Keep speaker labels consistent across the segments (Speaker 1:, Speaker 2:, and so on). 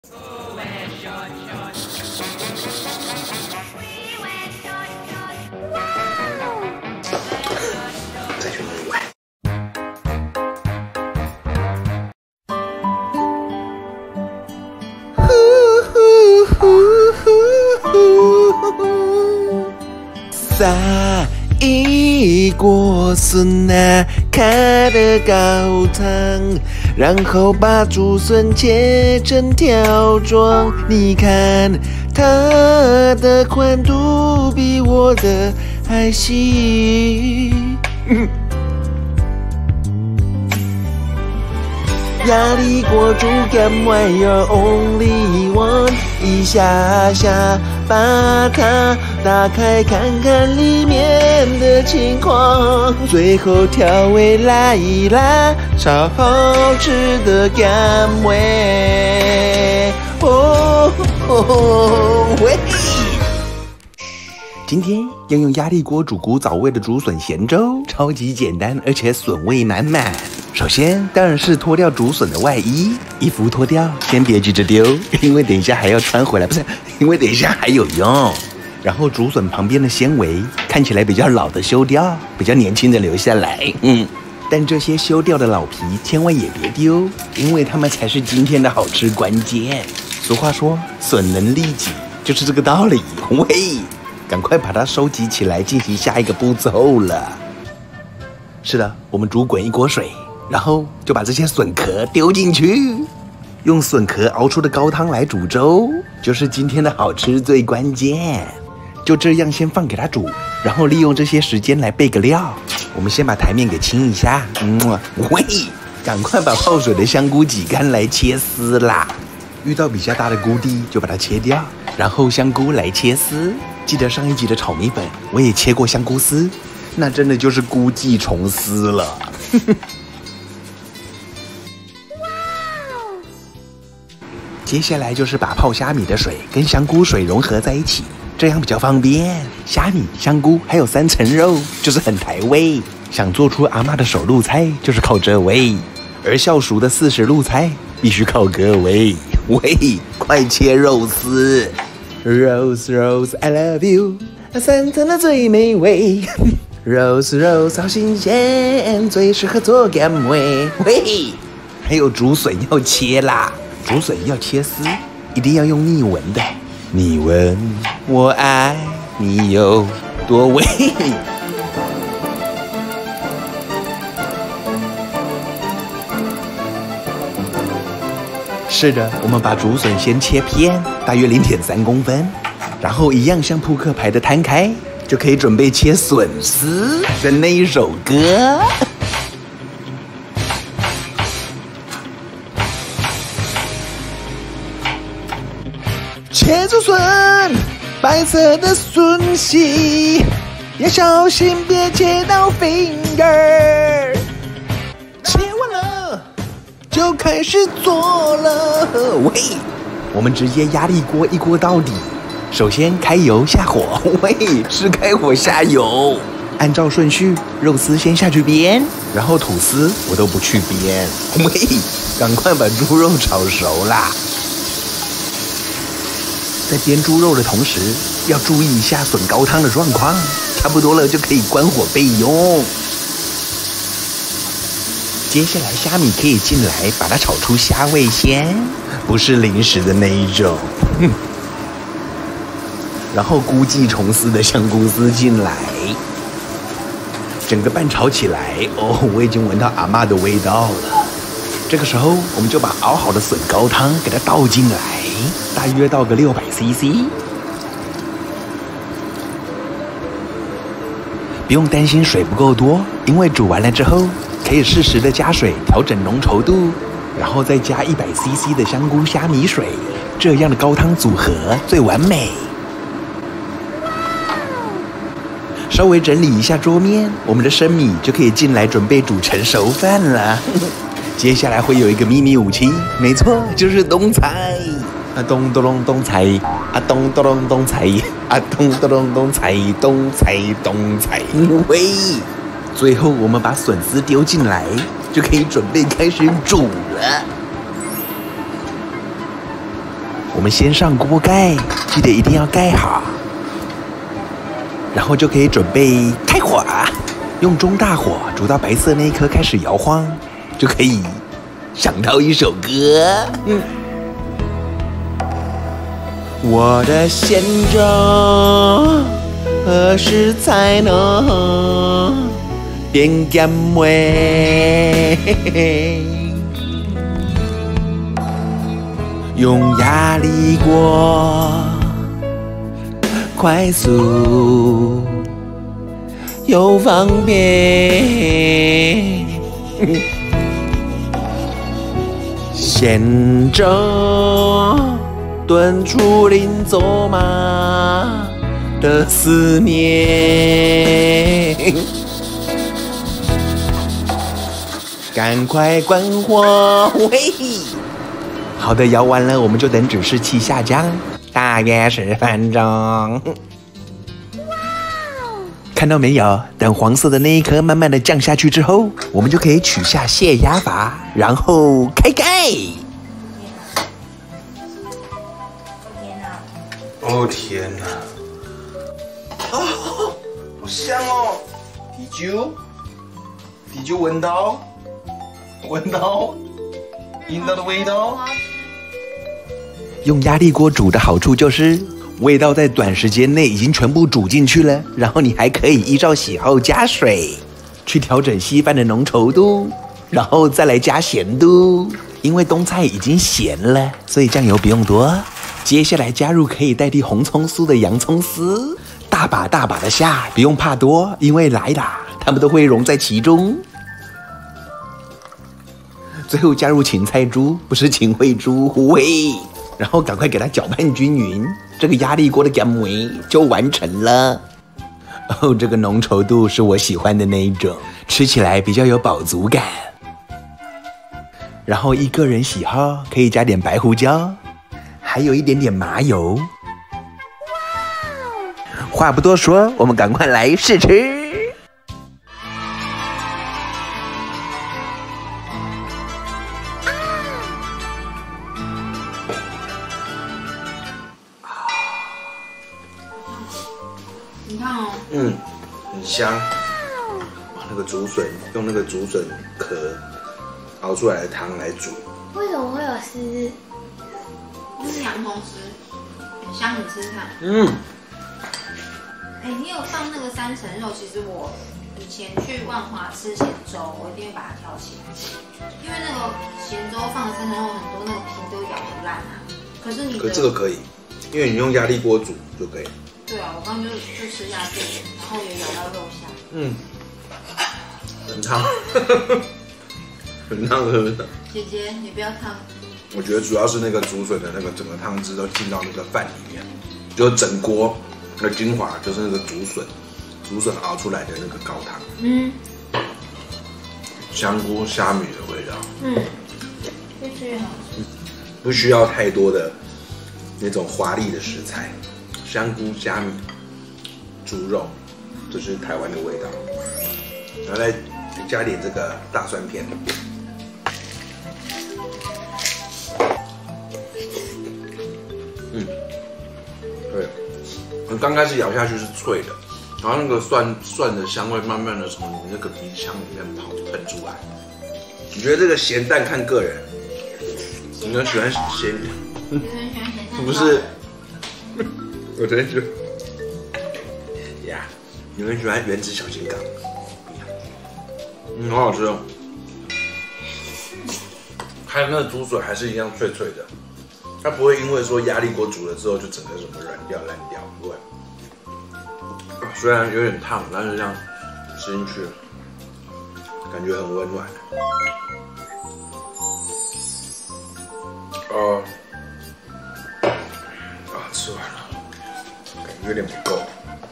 Speaker 1: 再去弄一碗。
Speaker 2: 撒一锅笋啊，开的高汤，然后把竹笋切成条状。你看它的宽度比我的还细。压力锅煮干坏your only one， 一下下把它打开看看里面的情况，最后调味来一拉，超好吃的干味。喂！今天要用压力锅煮古早味的竹笋咸粥，超级简单，而且笋味满满。首先当然是脱掉竹笋的外衣，衣服脱掉，先别急着丢，因为等一下还要穿回来，不是，因为等一下还有用。然后竹笋旁边的纤维看起来比较老的修掉，比较年轻的留下来。但这些修掉的老皮千万也别丢，因为它们才是今天的好吃关键。俗话说，笋能利己，就是这个道理。喂，赶快把它收集起来，进行下一个步骤了。是的，我们煮滚一锅水，然后就把这些笋壳丢进去，用笋壳熬出的高汤来煮粥，就是今天的好吃最关键。就这样先放给它煮，然后利用这些时间来备个料。我们先把台面给清一下，喂，赶快把泡水的香菇挤干来切丝啦。遇到比较大的菇蒂就把它切掉，然后香菇来切丝。记得上一集的炒米粉我也切过香菇丝，那真的就是菇记虫丝了。接下来就是把泡虾米的水跟香菇水融合在一起，这样比较方便。虾米、香菇还有3层肉，就是很台味。想做出阿嬷的手路菜，就是靠这味。而孝熟的40路菜，必须靠各位。喂，快切肉丝 ！Rose Rose I love you， 3层的最美味。Rose Rose 好新鲜，最适合做干味。喂，还有竹笋要切啦。竹笋要切丝，一定要用逆纹的。你问我爱你有多味？是的，我们把竹笋先切片，大约0.3公分，然后一样像扑克牌的摊开，就可以准备切笋丝的那一首歌。切竹笋，白色的笋丝，要小心别切到 finger。切完了，就开始做了。喂，我们直接压力锅一锅到底。首先开油下火，喂，是开火下油。按照顺序，肉丝先下去煸，然后吐司我都不去煸。喂，赶快把猪肉炒熟啦。在煸猪肉的同时，要注意一下笋高汤的状况，差不多了就可以关火备用。接下来虾米可以进来，把它炒出虾味鲜，不是零食的那一种。然后菇记虫丝的香菇丝进来，整个拌炒起来。我已经闻到阿嬷的味道了。这个时候，我们就把熬好的笋高汤给它倒进来。大约倒个600cc， 不用担心水不够多，因为煮完了之后可以适时的加水调整浓稠度，然后再加100cc 的香菇虾米水，这样的高汤组合最完美。稍微整理一下桌面，我们的生米就可以进来准备煮成熟饭了。接下来会有一个秘密武器，没错，就是冬菜。咚咚咚冬菜，咚咚咚冬菜，咚咚咚冬菜，冬菜冬菜。喂，最后我们把笋丝丢进来，就可以准备开始煮了。 我们先上锅盖，记得一定要盖好，然后就可以准备开火，用中大火煮到白色那一颗开始摇晃，就可以想到一首歌。我的咸粥何时才能变咸味？用压力锅，快速又方便。咸粥炖出林走马的思念。赶快关火！喂，好的，摇完了，我们就等指示器下降，大约10分钟。看到没有？等黄色的那一颗慢慢的降下去之后，我们就可以取下泄压阀，然后开盖。
Speaker 1: 哦天哪！哦，好香哦！地酒闻到樱桃的味道。
Speaker 2: 用压力锅煮的好处就是味道在短时间内已经全部煮进去了，然后你还可以依照喜好加水，去调整稀饭的浓稠度，然后再来加咸度。因为冬菜已经咸了，所以酱油不用多。接下来加入可以代替红葱酥的洋葱丝，大把大把的下，不用怕多，因为来啦，它们都会融在其中。最后加入芹菜珠，不是芹惠珠，喂，然后赶快给它搅拌均匀，这个压力锅的咸味就完成了。哦，这个浓稠度是我喜欢的那一种，吃起来比较有饱足感。然后依个人喜好，可以加点白胡椒，还有一点点麻油。话不多说，我们赶快来试吃。
Speaker 3: 你看哦，
Speaker 1: 很香。那个竹笋，用那个竹笋壳熬出来的汤来煮。
Speaker 3: 为什么会有丝？这是洋葱丝，很香，你吃吃看。你有放那个3层肉，其实我以前去万华吃咸粥，我一定会把它挑起来，因为那个咸粥放的3层肉很多，那个皮都咬不烂啊。可是
Speaker 1: 这个可以，因为你用压力锅煮就可以。
Speaker 3: 对啊，我刚刚就吃下去，然后也咬到肉香。
Speaker 1: 很烫，很烫，是不是？
Speaker 3: 姐姐，你不要烫。
Speaker 1: 我觉得主要是那个竹笋的那个整个汤汁都进到那个饭里面，就整锅的精华就是那个竹笋熬出来的那个高汤。香菇虾米的味道。
Speaker 3: 越吃越好吃。
Speaker 1: 不需要太多的那种华丽的食材，香菇虾米、猪肉，这是台湾的味道。然后再加点这个大蒜片。对，刚开始咬下去是脆的，然后那个蒜的香味慢慢的从你那个鼻腔里面喷出来。你觉得这个咸淡看个人，你们喜欢咸？
Speaker 3: 有人喜欢咸蛋。
Speaker 1: 不是，我真是呀，你们喜欢原子小金刚？好好吃哦。还有那个竹笋还是一样脆脆的，它不会因为说压力锅煮了之后就整个什么软掉烂掉，不会。虽然有点烫，但是这样吃进去，感觉很温暖。吃完了，感觉有点不够，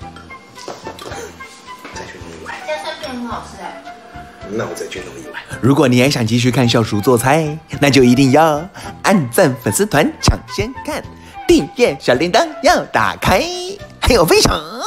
Speaker 1: 再去弄一碗。
Speaker 3: 加蒜片很好吃哎。
Speaker 1: 那我再去弄一碗。
Speaker 2: 如果你还想继续看笑叔做菜，那就一定要按赞粉丝团抢先看，订阅小铃铛要打开，还有分享。